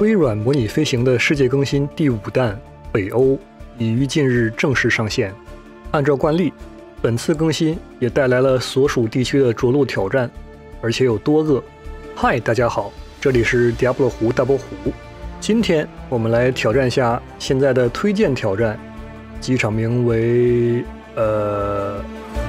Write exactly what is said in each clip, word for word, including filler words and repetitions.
微软模拟飞行的世界更新第五弹北欧已于近日正式上线。按照惯例，本次更新也带来了所属地区的着陆挑战，而且有多个。嗨，大家好，这里是 Diablo 湖大波湖。今天我们来挑战下现在的推荐挑战，机场名为呃。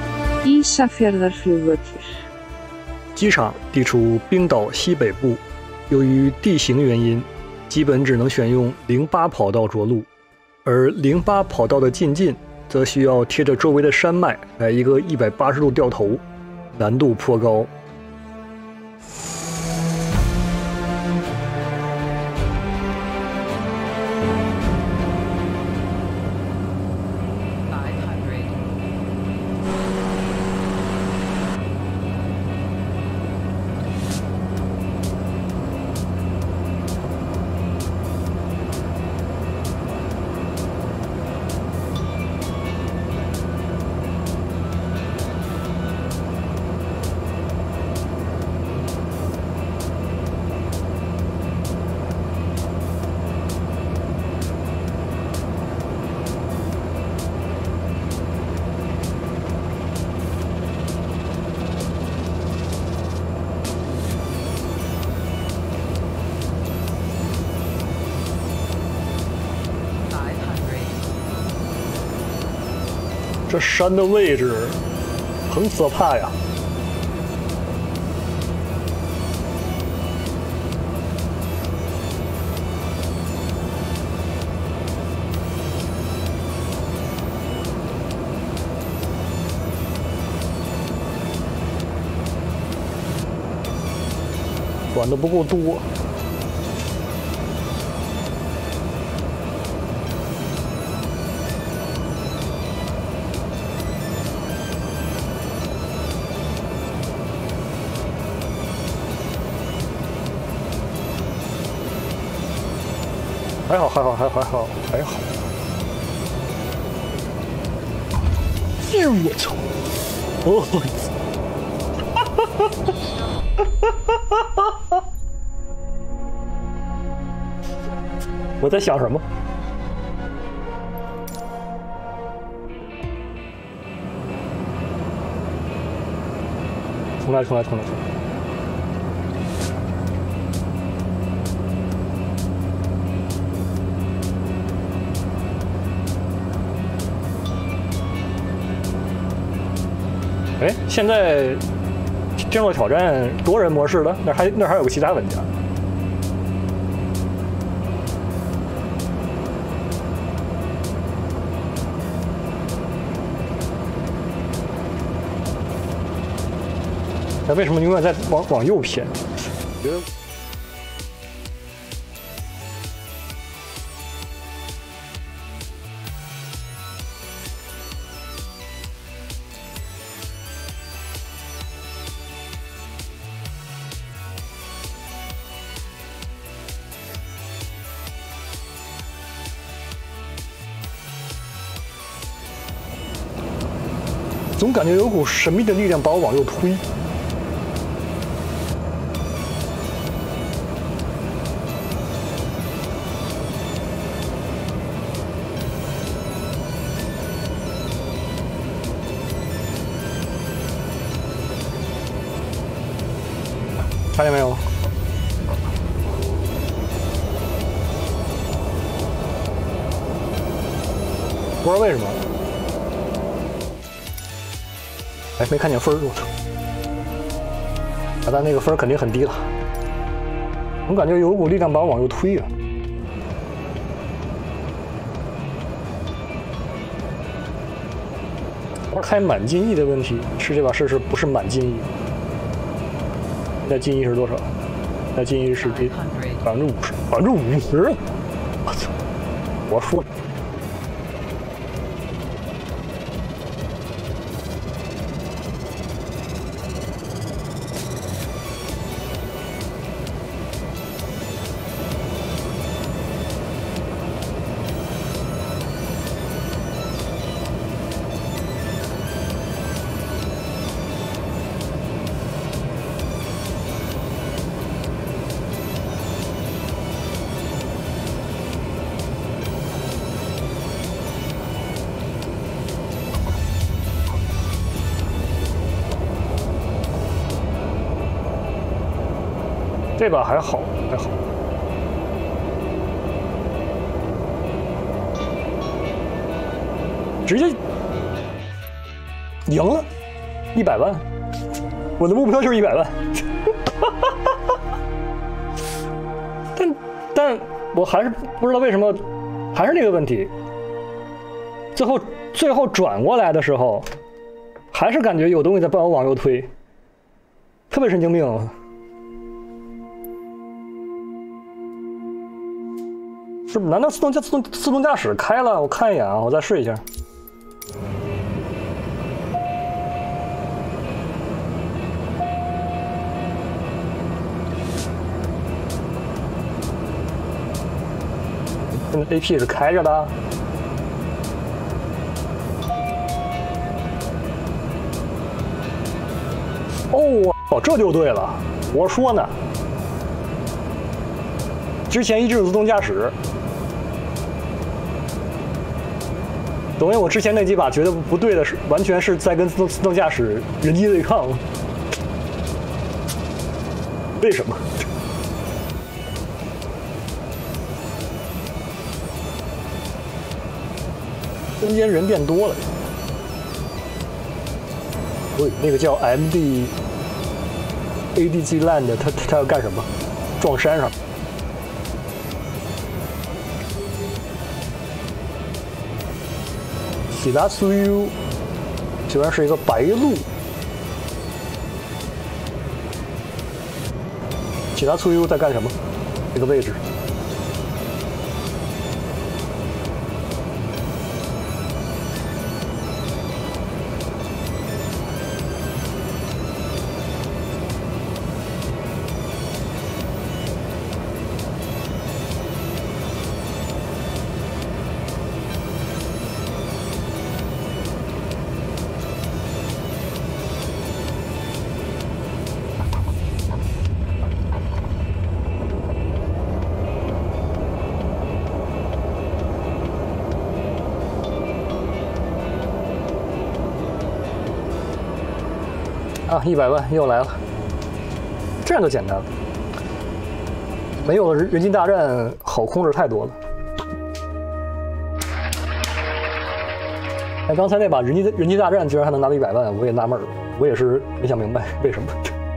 机场地处冰岛西北部，由于地形原因，基本只能选用零八跑道着陆，而零八跑道的进近则需要贴着周围的山脉来一个一百八十度掉头，难度颇高。这山的位置很可怕呀！转的不够多。还好，还好，还好，还好，还好。哎呦我操！哦，哈哈哈哈哈！我在想什么？重来，重来，重来，重来。哎，现在进入挑战多人模式了，那还那还有个其他玩家。那为什么永远在往往右偏？我觉得。总感觉有股神秘的力量把我往右推。看见没有？不知道为什么。哎，没看见分儿，我操！啊，但那个分儿肯定很低了。我感觉有股力量把我往右推啊。开满金翼的问题是这把试试不是满金翼。现在金翼是多少？现在金翼是第百分之五十，百分之五十！我操！我说。 这把还好，还好。直接赢了，一百万，我的目标就是一百万。但但我还是不知道为什么，还是那个问题。最后最后转过来的时候，还是感觉有东西在帮我往右推，特别神经病。是不是？难道自动驾自动自动驾驶开了？我看一眼啊，我再试一下。现在 A P 是开着的。哦，哦，这就对了。我说呢，之前一直有自动驾驶。等于我之前那几把觉得不对的是，完全是在跟自动自动驾驶人机对抗。为什么？中间人变多了。对，那个叫 M D A D G Land， 他他要干什么？撞山上。喜达苏 U 居然是一个白鹿。喜达苏 U 在干什么？这个位置。啊，一百万又来了，这样就简单了。没有了人机大战好控制太多了。哎，刚才那把人机人机大战居然还能拿到一百万，我也纳闷了，我也是没想明白为什么。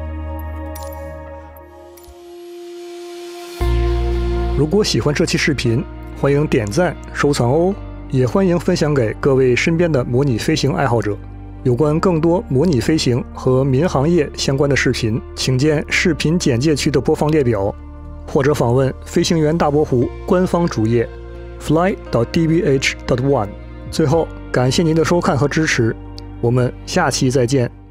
如果喜欢这期视频，欢迎点赞收藏哦，也欢迎分享给各位身边的模拟飞行爱好者。有关更多模拟飞行和民航业相关的视频，请见视频简介区的播放列表，或者访问飞行员大博湖官方主页 fly 点 d b h 点 one。最后，感谢您的收看和支持，我们下期再见。